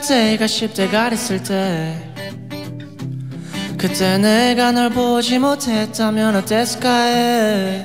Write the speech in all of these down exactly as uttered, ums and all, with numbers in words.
때가 십 대가 됐을 때 그때 내가 널 보지 못했다면 어땠을까 해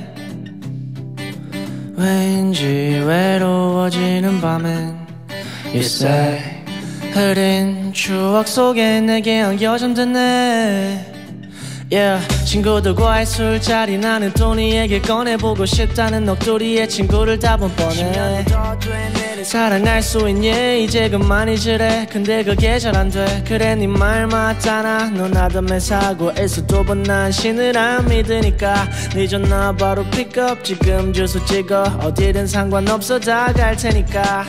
왠지 외로워지는 밤엔 You say 흐린 추억 속에 내게 안겨 잠드네 Yeah, 친구들과의 술자리 나는 또 네 얘길 꺼내보고 싶다는 넋두리에 친구를 다 본 뻔해 사랑할 수 있니 이제 그만 잊으래 근데 그게 잘 안 돼 그래 네 말 맞잖아 넌 아담의 사고에서도 난 신을 안 믿으니까 늦었나 바로 픽업 지금 주소 찍어 어디든 상관없어 다 갈 테니까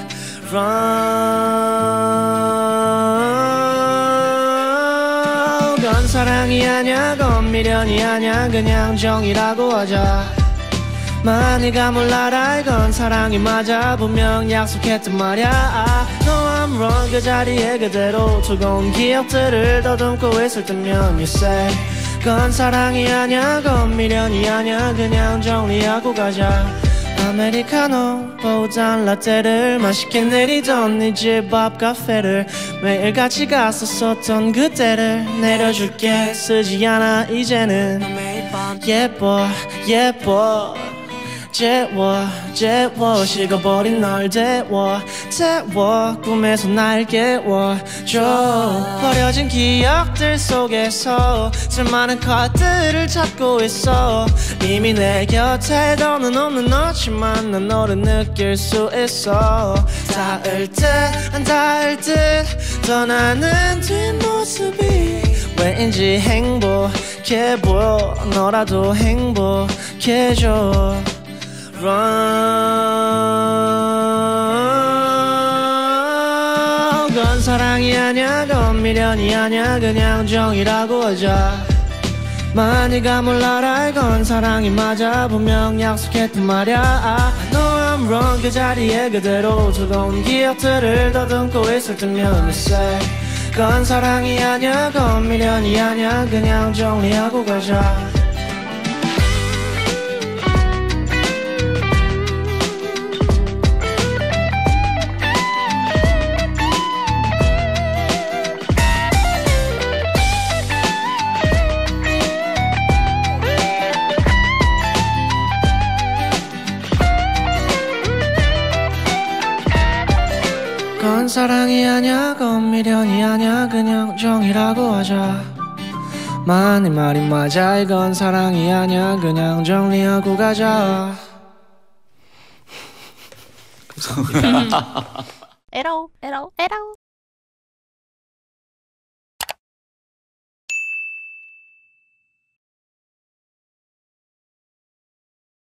Run 건 사랑이 아냐 건 미련이 아냐 그냥 정이라고 하자 많이가 몰라라 이건 사랑이 맞아 분명 약속했단 말야 No I'm wrong 그 자리에 그대로 두꺼운 기억들을 더듬고 있을 때면 You say 건 사랑이 아냐 건 미련이 아냐 그냥 정리하고 가자 아메리카노보단 라떼를 맛있게 내리던 네 집 앞 카페를 매일 같이 갔었었던 그때를 내려줄게 쓰지 않아 이제는 예뻐 예뻐 재워 재워 식어버린 널 데워 태워 꿈에서 날 깨워줘 버려진 기억들 속에서 수많은 카드를 찾고 있어 이미 내 곁에 더는 없는 너지만 난 너를 느낄 수 있어 닿을 듯 안 닿을 듯 떠나는 뒷모습이 왠지 행복해 보여 너라도 행복해져 Run 건 사랑이 아냐 건 미련이 아냐 그냥 정이라고 하자 많이가 몰라라 이건 사랑이 맞아 분명 약속했단 말야 No I'm wrong 그 자리에 그대로 두꺼운 기억들을 더듬고 있을 때면 You say 건 사랑이 아냐 건 미련이 아냐 그냥 정리하고 가자 건 사랑이 아냐 건 미련이 아냐 그냥 정이라고 하자 많이 말이 맞아 이건 사랑이 아냐 그냥 정리하고 가자 에러 에러 에러